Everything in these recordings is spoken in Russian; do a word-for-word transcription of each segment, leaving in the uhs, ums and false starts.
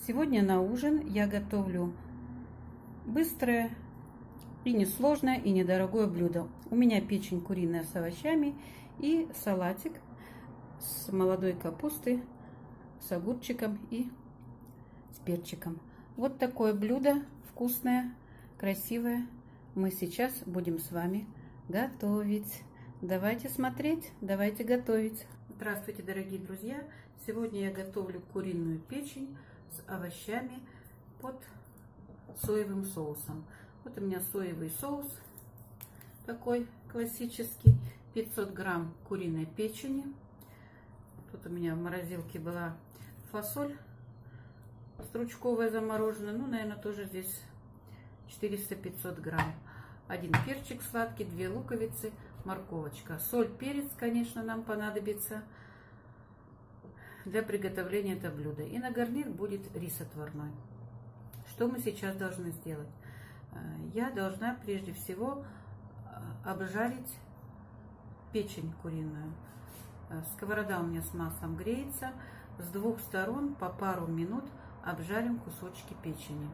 Сегодня на ужин я готовлю быстрое и несложное и недорогое блюдо. У меня печень куриная с овощами и салатик с молодой капусты, с огурчиком и с перчиком. Вот такое блюдо вкусное, красивое мы сейчас будем с вами готовить. Давайте смотреть, давайте готовить. Здравствуйте, дорогие друзья! Сегодня я готовлю куриную печень с овощами под соевым соусом. Вот у меня соевый соус такой классический, пятьсот грамм куриной печени. Тут у меня в морозилке была фасоль стручковая замороженная, ну, наверное, тоже здесь четыреста-пятьсот грамм. Один перчик сладкий, две луковицы, морковочка. Соль, перец, конечно, нам понадобится для приготовления этого блюда. И на гарнир будет рис отварной. Что мы сейчас должны сделать? Я должна прежде всего обжарить печень куриную. Сковорода у меня с маслом греется. С двух сторон по пару минут обжарим кусочки печени.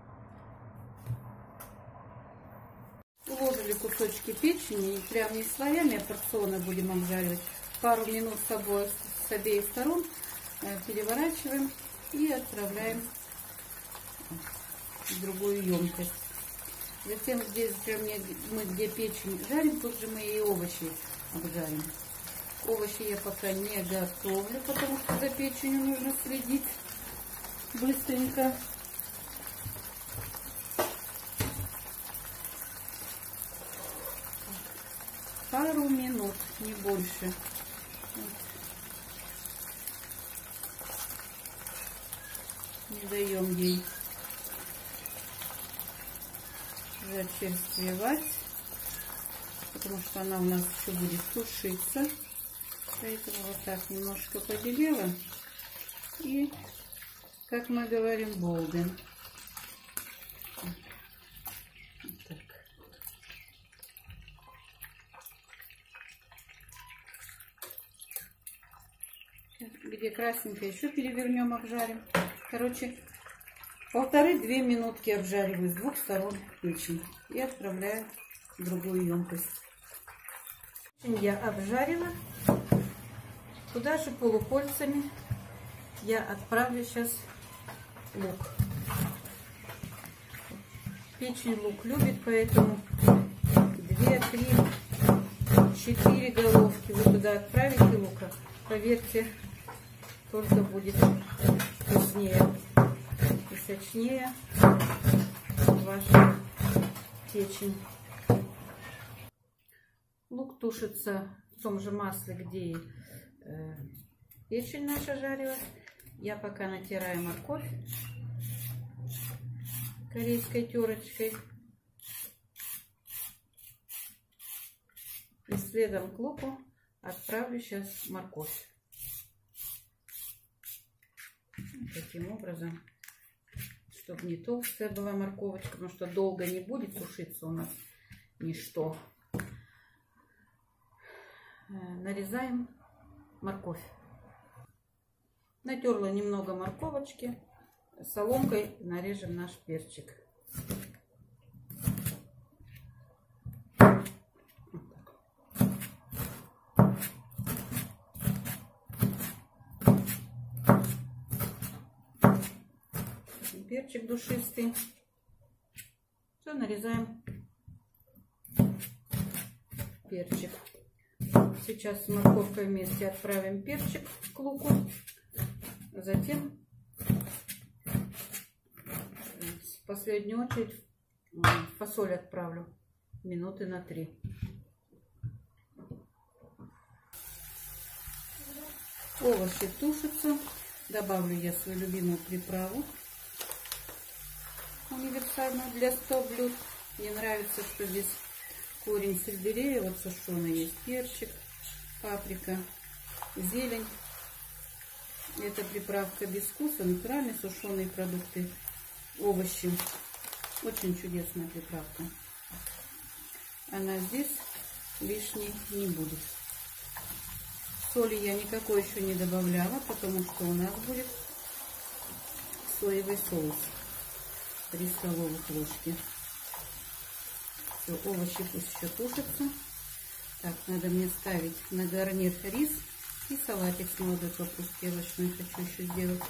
Уложили кусочки печени и прям не слоями, а порционно будем обжаривать. Пару минут с, обоих, с обеих сторон переворачиваем и отправляем в другую емкость. Затем здесь же мы где печень жарим, тут же мы и овощи обжарим. Овощи я пока не готовлю, потому что за печенью нужно следить быстренько. Пару минут, не больше. Не даем ей зачерствевать, потому что она у нас еще будет тушиться. Поэтому вот так немножко побелела. И, как мы говорим, болден. Вот так. Где красненькое еще перевернем, обжарим. Короче, полторы-две минутки обжариваю с двух сторон печень и отправляю в другую емкость. Печень я обжарила. Туда же полукольцами я отправлю сейчас лук. Печень лук любит, поэтому две, три, четыре головки вы туда отправите лука. Поверьте, только будет вкуснее и сочнее ваша печень. Лук тушится в том же масле, где и э, печень наша жарилась. Я пока натираю морковь корейской терочкой. И следом к луку отправлю сейчас морковь. Таким образом, чтобы не толстая была морковочка, потому что долго не будет тушиться у нас ничто. Нарезаем морковь. Натерла немного морковочки. Соломкой нарежем наш перчик. Перчик душистый. Все, нарезаем перчик. Сейчас с морковкой вместе отправим перчик к луку. Затем в последнюю очередь фасоль отправлю минуты на три. Овощи тушатся. Добавлю я свою любимую приправу универсальную для ста блюд. Мне нравится, что здесь корень сельдерея, вот сушеный, есть перчик, паприка, зелень. Это приправка без вкуса, натуральные сушеные продукты, овощи. Очень чудесная приправка. Она здесь лишней не будет. Соли я никакой еще не добавляла, потому что у нас будет соевый соус. три столовых ложки. Все, овощи пусть еще тушатся. Так, надо мне ставить на гарнир рис и салатик с молодой капустой овощной хочу еще сделать.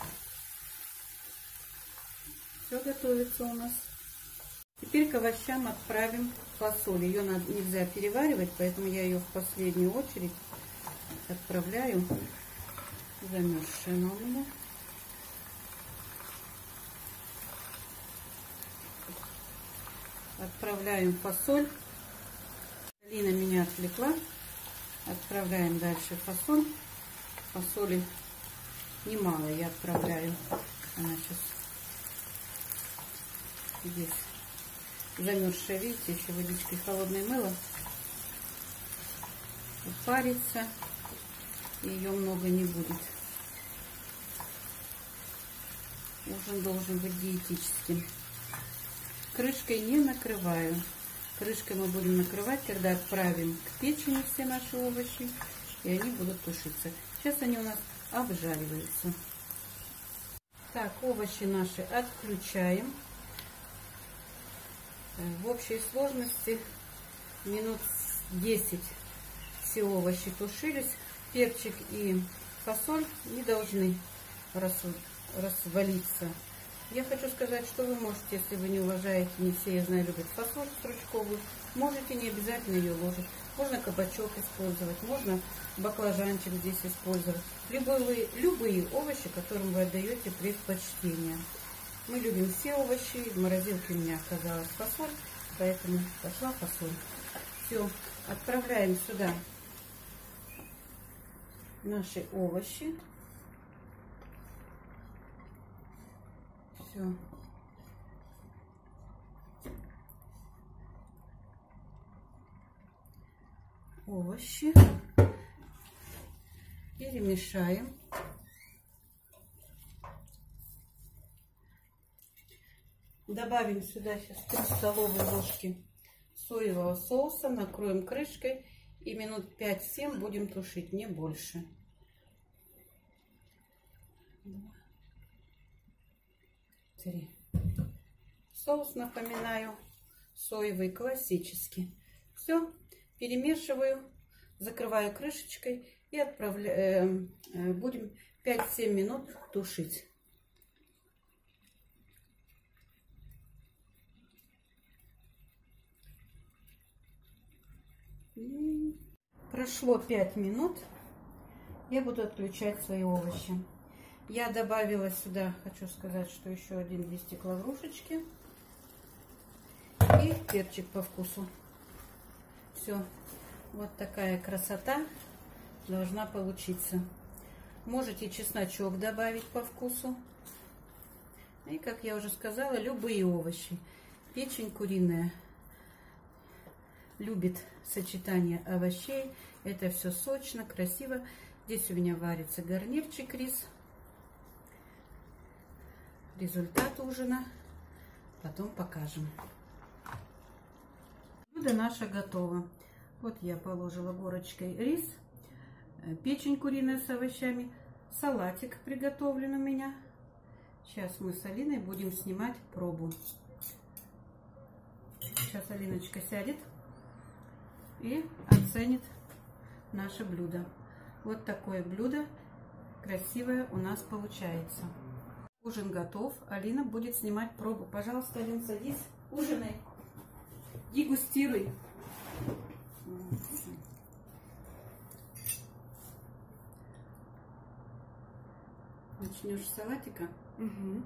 Все готовится у нас. Теперь к овощам отправим фасоль. Ее надо, нельзя переваривать, поэтому я ее в последнюю очередь отправляю. Замерзшая она у меня. Отправляем фасоль. Алина меня отвлекла. Отправляем дальше фасоль. Фасоли немало я отправляю. Она сейчас здесь замерзшая, видите, еще водичкой холодной мыло. Парится, и ее много не будет. Ужин должен быть диетическим. Крышкой не накрываю. Крышкой мы будем накрывать, когда отправим к печени все наши овощи, и они будут тушиться. Сейчас они у нас обжариваются. Так, овощи наши отключаем. В общей сложности минут десять все овощи тушились. Перчик и фасоль не должны развалиться. Я хочу сказать, что вы можете, если вы не уважаете, не все, я знаю, любят фасоль стручковую, можете не обязательно ее ложить. Можно кабачок использовать, можно баклажанчик здесь использовать. Любые, любые овощи, которым вы отдаете предпочтение. Мы любим все овощи. В морозилке у меня оказалась фасоль, поэтому пошла фасоль. Все, отправляем сюда наши овощи. Все. Овощи. Перемешаем. Добавим сюда сейчас три столовые ложки соевого соуса. Накроем крышкой и минут пять-семь будем тушить, не больше. Три. Соус, напоминаю, соевый классический. Все, перемешиваю, закрываю крышечкой и отправляю. Э, будем пять-семь минут тушить. Прошло пять минут. Я буду отключать свои овощи. Я добавила сюда, хочу сказать, что еще один листик лаврушечки и перчик по вкусу. Все, вот такая красота должна получиться. Можете чесночок добавить по вкусу. И, как я уже сказала, любые овощи. Печень куриная любит сочетание овощей. Это все сочно, красиво. Здесь у меня варится гарнирчик рис. Результат ужина потом покажем. Блюдо наше готово. Вот я положила горочкой рис, печень куриная с овощами, салатик приготовлен у меня. Сейчас мы с Алиной будем снимать пробу. Сейчас Алиночка сядет и оценит наше блюдо. Вот такое блюдо красивое у нас получается. Ужин готов. Алина будет снимать пробу. Пожалуйста, Алина, садись, ужинай, дегустируй. Начнешь с салатика? Угу.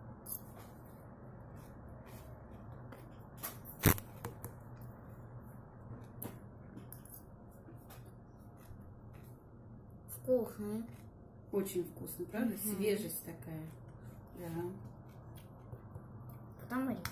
Вкусный. Очень вкусно, правда? Угу. Свежесть такая. Да. Потом рис.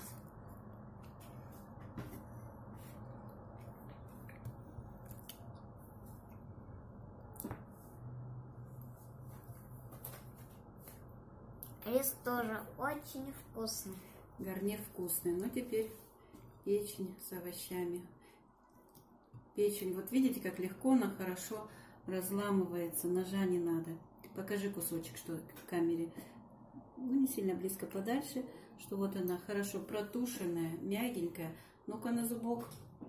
Рис тоже очень вкусный. Гарнир вкусный. Ну, теперь печень с овощами. Печень, вот видите, как легко она хорошо разламывается. Ножа не надо. Покажи кусочек, что в камере. ну, не сильно близко, подальше, что вот она хорошо протушенная, мягенькая. Ну-ка на зубок.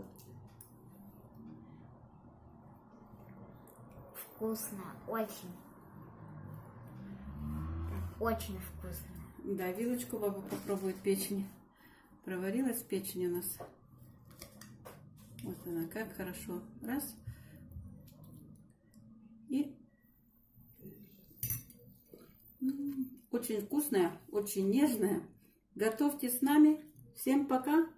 Вкусно, очень. Очень вкусно. Да, вилочку баба попробует печень. Проварилась печень у нас. Вот она, как хорошо. Раз. И очень вкусная, очень нежная. Готовьте с нами. Всем пока.